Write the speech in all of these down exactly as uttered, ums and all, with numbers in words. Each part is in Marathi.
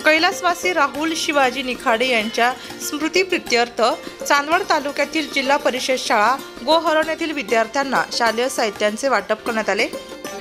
कैलासवासी राहुल शिवाजी निखाडे यांच्या स्मृतिप्रित्यर्थ चांदवड तालुक्यातील जिल्हा परिषद शाळा गोहरण येथील विद्यार्थ्यांना शालेय साहित्यांचे वाटप करण्यात आले।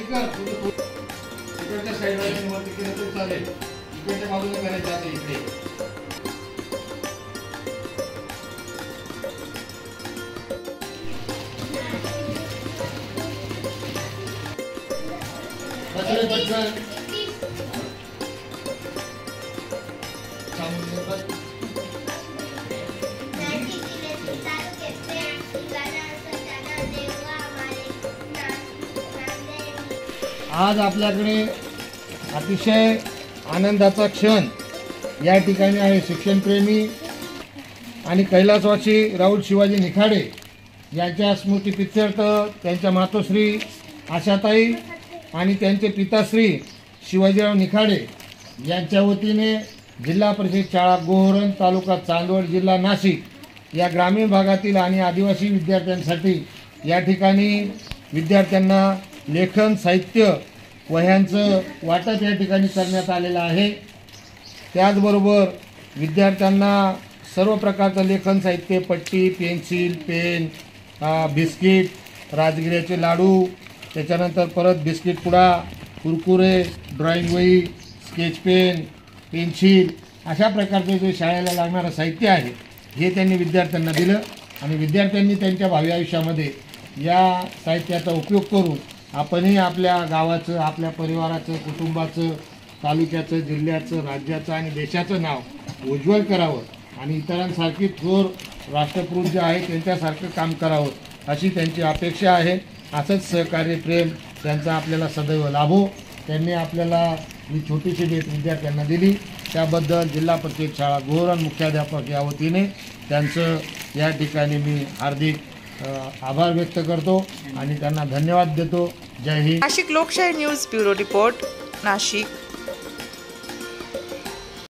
आज आपल्याकडे अतिशय आनंदाचा क्षण या ठिकाणी आहे। शिक्षणप्रेमी आणि कैलासवासी राहुल शिवाजी निखाडे यांच्या स्मृतिप्रित्यर्थ त्यांच्या मातोश्री आशाताई आणि त्यांचे पिताश्री शिवाजीराव निखाडे यांच्या वतीने जिल्हा परिषद शाळा गोहरण तालुका चांदवड जिल्हा नाशिक या ग्रामीण भागातील आणि आदिवासी विद्यार्थ्यांसाठी या ठिकाणी विद्यार्थ्यांना लेखन साहित्य वह्यांचं वाटप या ठिकाणी करण्यात आलेलं आहे। त्याचबरोबर विद्यार्थ्यांना सर्व प्रकारचं लेखन साहित्य पट्टी पेन्सिल पेन बिस्किट राजगिऱ्याचे लाडू त्याच्यानंतर परत बिस्किट पुडा कुरकुरे ड्रॉइंग वही स्केच पेन पेन्सिल अशा प्रकारचे जे शाळेला लागणारं साहित्य आहे हे त्यांनी विद्यार्थ्यांना दिलं आणि विद्यार्थ्यांनी त्यांच्या भावी आयुष्यामध्ये या साहित्याचा उपयोग करून आपणही आपल्या गावाचं आपल्या परिवाराचं कुटुंबाचं तालुक्याचं जिल्ह्याचं राज्याचं आणि देशाचं नाव उज्ज्वल करावं आणि इतरांसारखी थोर राष्ट्रपुरुष जे आहे त्यांच्यासारखं काम करावं अशी त्यांची अपेक्षा आहे। असंच सहकार्य प्रेम त्यांचा आपल्याला सदैव लाभो। त्यांनी आपल्याला ही छोटीशी भेट विद्यार्थ्यांना दिली त्याबद्दल जिल्हा परिषद शाळा गोहरण मुख्याध्यापक या वतीने त्यांचं या ठिकाणी मी हार्दिक आभार व्यक्त करतो आणि त्यांना धन्यवाद देतो। जय हिंद। नाशिक लोकशाही न्यूज ब्युरो रिपोर्ट नाशिक।